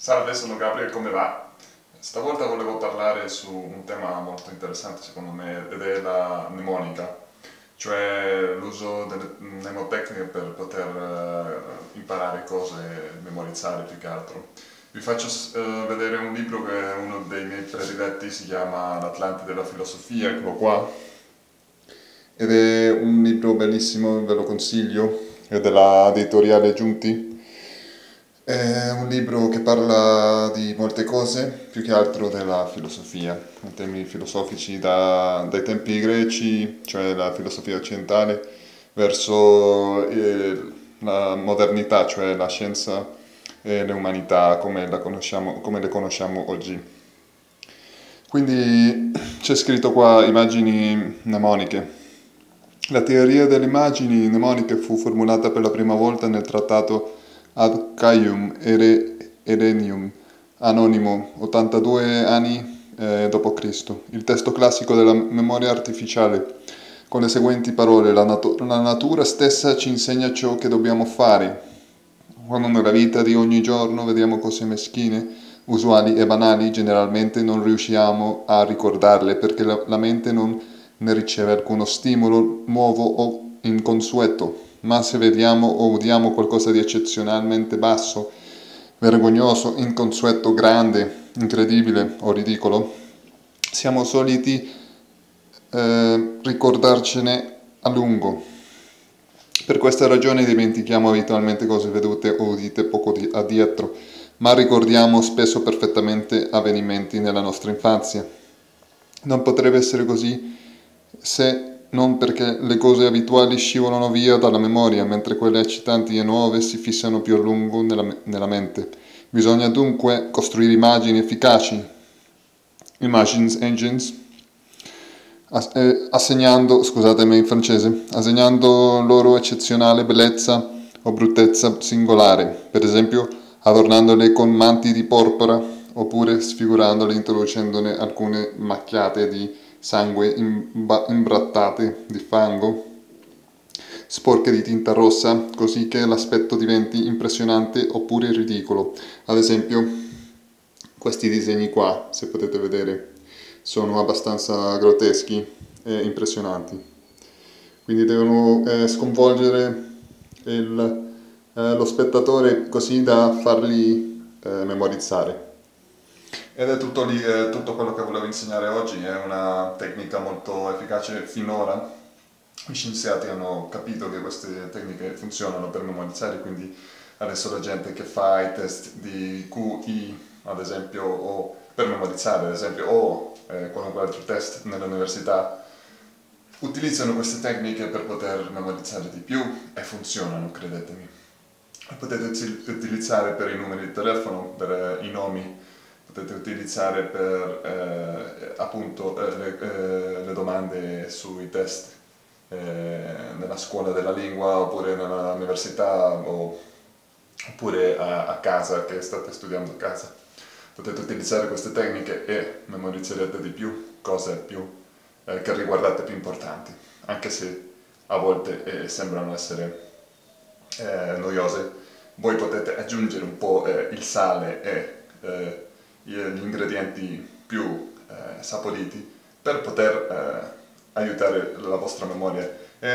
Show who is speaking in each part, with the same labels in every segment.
Speaker 1: Salve, sono Gabriel, come va? Stavolta volevo parlare su un tema molto interessante secondo me ed è la mnemonica, cioè l'uso delle mnemotecniche per poter imparare cose, memorizzare più che altro. Vi faccio vedere un libro che è uno dei miei prediletti, si chiama L'Atlante della filosofia, eccolo qua. Ed è un libro bellissimo, ve lo consiglio, è della editoriale Giunti. È un libro che parla di molte cose, più che altro della filosofia, temi filosofici dai tempi greci, cioè la filosofia occidentale, verso la modernità, cioè la scienza e l'umanità come le conosciamo oggi. Quindi c'è scritto qua immagini mnemoniche. La teoria delle immagini mnemoniche fu formulata per la prima volta nel trattato Ad Caium Erenium Anonimo, 82 anni d.C. Il testo classico della memoria artificiale, con le seguenti parole: la natura stessa ci insegna ciò che dobbiamo fare. Quando nella vita di ogni giorno vediamo cose meschine, usuali e banali, generalmente non riusciamo a ricordarle perché la mente non ne riceve alcuno stimolo nuovo o inconsueto. Ma se vediamo o udiamo qualcosa di eccezionalmente basso, vergognoso, inconsueto, grande, incredibile o ridicolo, siamo soliti ricordarcene a lungo. Per questa ragione dimentichiamo abitualmente cose vedute o udite poco addietro, ma ricordiamo spesso perfettamente avvenimenti nella nostra infanzia. Non potrebbe essere così se non perché le cose abituali scivolano via dalla memoria, mentre quelle eccitanti e nuove si fissano più a lungo nella mente. Bisogna dunque costruire immagini efficaci, Imagines Engines, scusatemi in francese, assegnando loro eccezionale bellezza o bruttezza singolare, per esempio adornandole con manti di porpora oppure sfigurandole introducendone alcune macchiate di sangue imbrattate di fango, sporche di tinta rossa, così che l'aspetto diventi impressionante oppure ridicolo. Ad esempio, questi disegni qua, se potete vedere, sono abbastanza grotteschi e impressionanti. Quindi devono sconvolgere lo spettatore così da farli memorizzare. Ed è tutto lì, è tutto quello che volevo insegnare oggi, è una tecnica molto efficace finora. Gli scienziati hanno capito che queste tecniche funzionano per memorizzare, quindi adesso la gente che fa i test di QI, ad esempio, o per memorizzare, ad esempio, o qualunque altro test nell'università, utilizzano queste tecniche per poter memorizzare di più e funzionano, credetemi. Potete utilizzare per i numeri di telefono, per i nomi, potete utilizzare per appunto le domande sui test nella scuola della lingua oppure nell'università oppure a casa che state studiando a casa. Potete utilizzare queste tecniche e memorizzerete di più cose che riguardate più importanti, anche se a volte sembrano essere noiose. Voi potete aggiungere un po' il sale e gli ingredienti più saporiti per poter aiutare la vostra memoria e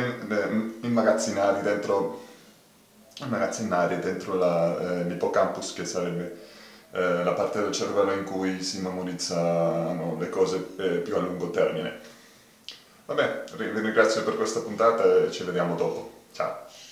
Speaker 1: immagazzinare dentro l'ippocampus, che sarebbe la parte del cervello in cui si memorizzano le cose più a lungo termine. Vabbè, vi ringrazio per questa puntata e ci vediamo dopo. Ciao!